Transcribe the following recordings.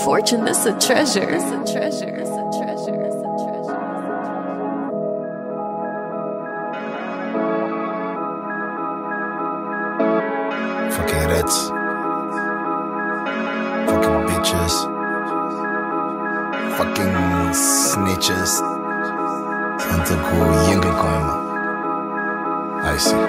fortune, it's a treasure. It's a treasure. It's a treasure. It's a treasure. Fucking rats. Fucking bitches. Fucking snitches. Tanto que o Yanga come. I see.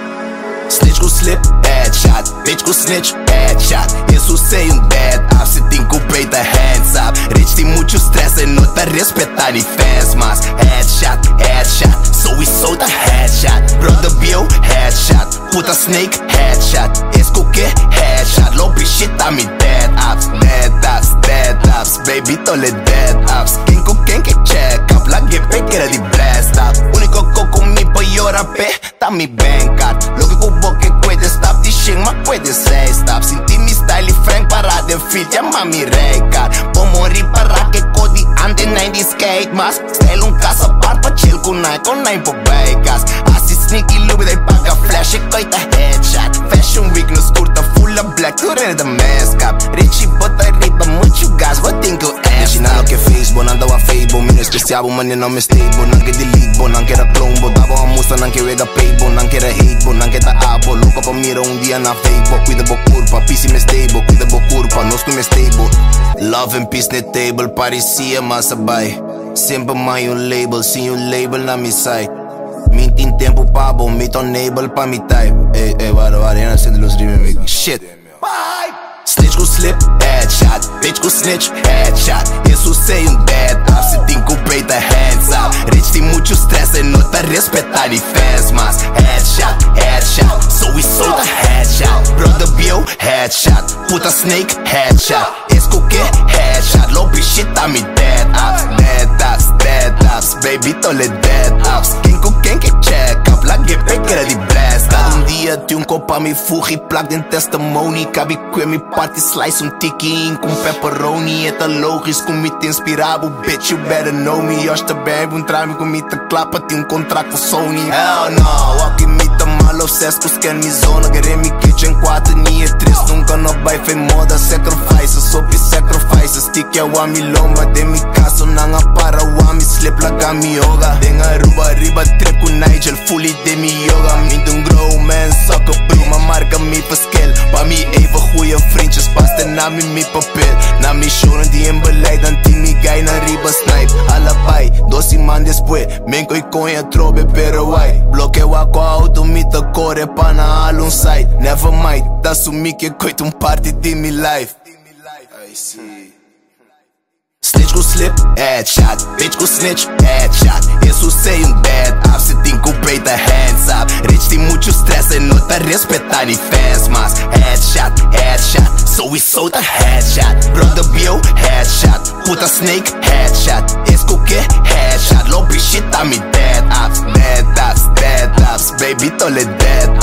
Snitch com slip, headshot. Bitch com snitch, headshot. Isso sei dead up. Se tem com o peito, hands up. Rich tem muito stress e não tá respeitar e fans. Mas headshot, headshot. So we sold a headshot. Brother Bill, headshot. Puta snake, headshot. Esco que? Headshot. Low shit tá me dead ups. Dead ups, dead ups. Baby, tole dead ups. Quem com quem que check up? La GP que era de blast up. Único coco me poi ora pe. Tá me bem, cara. Logo com o boque puede stop. Te ching, mas puede say stop. Sinti mi style frank para de fit. Ya mami rei, cara. Vou morrer para que codi ande 90 skate. Mas style casa par pa chill com nai po bacas. Assi sneaky lube dai paga flash e coita headshot. Fashion week nos curta full of black. Tu rene da mask up. Richie bota riba muito gas. What think you ass? Nada que Facebook, nada a Facebook. Mino especial, mano não me stable. Não que delete, não que era clone. Dava uma musa, não que rega paybo. Não que era hate, não que tá abo. Louco pra mira dia na Facebook. Cuida bo curva, PC me stable. Cuida bo curva, nós tu me stable. Love and peace na table, parecia massa bay. Sempre mais label, sim label na mi site. Mint in tempo pa bom, meet on label pa mi type. Warte, eu não sei de los rimes, shit. Bye! Snitch com slip, headshot. Bitch com snitch, headshot. Isso sei dead up. Se tem com o peito, hands up. Rich tem muito stress e não tá respeitar e fans. Mas headshot, headshot. So we sold a headshot. Brother Bill, headshot. Puta snake, headshot. Esco que? Headshot. Low shit tá me dead ups. Dead ups, dead ups. Baby, tole dead ups. Quem com quem que check up? La GP que era de blast up. Dia tem copa me furri plug in testimony. Cabe que me party slice tiki com pepperoni. Eta logisch com me te inspirado. Bitch, you better know me. Hoje também trame com me te clapa. Tem contrato com Sony. Hell no, walking me tá mal obsessed com scan me zona. Querem me kitchen 4 nem é 3. Nunca não vai foi moda. Sacrifices, sopi sacrifices. Stick é o ami loma. De mi caso nanga para o ami. Slip like mi yoga. Denga ruba riba trip com Nigel. Fully de mi yoga. Mint grow man, sucker bro. Ma marca me pa scale. Pa mi even goeie vriendjes. Pasta na mi papel. Na mi show die in beleid. Dan die mi guy na riba snipe. Allebei, 12 man después. Menko y conha trobe pero guay. Bloqueio com auto mi te corre pa na alun side. Never mind, da sumi que coito party de mi life. I see. Snitch com slip, headshot. Bitch com snitch, headshot. Isso sei dead up. Se tem com o peito, hands up. Rich tem muito stress e não tá respeitar e fans. Mas headshot, headshot. So we sold a headshot. Brother Bill, headshot. Puta snake, headshot. Esco que? Headshot. Low shit tá me dead ups. Dead ups, dead ups. Baby, tole dead